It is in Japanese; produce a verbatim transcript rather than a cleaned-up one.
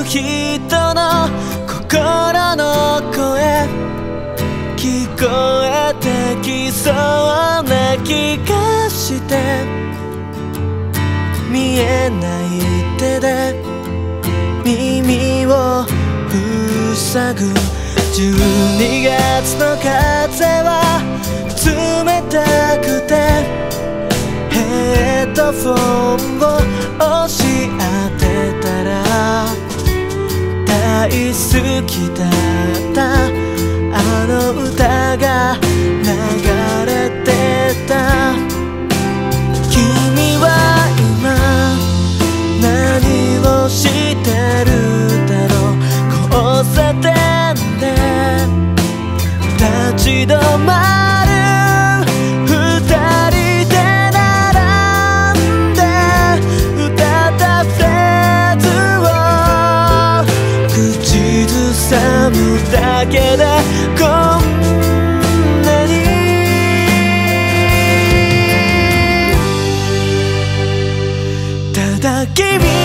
人の心の声聞こえてきそうな気がして見えない手で耳を塞ぐじゅうにがつの風は冷たくてヘッドフォンを押し当てたら大好きだったあの歌が流れてた君は今何をしてるだろう交差点で立ち止まる二人で並んで歌ったフレーズを口ずさむだけでこんなにただ君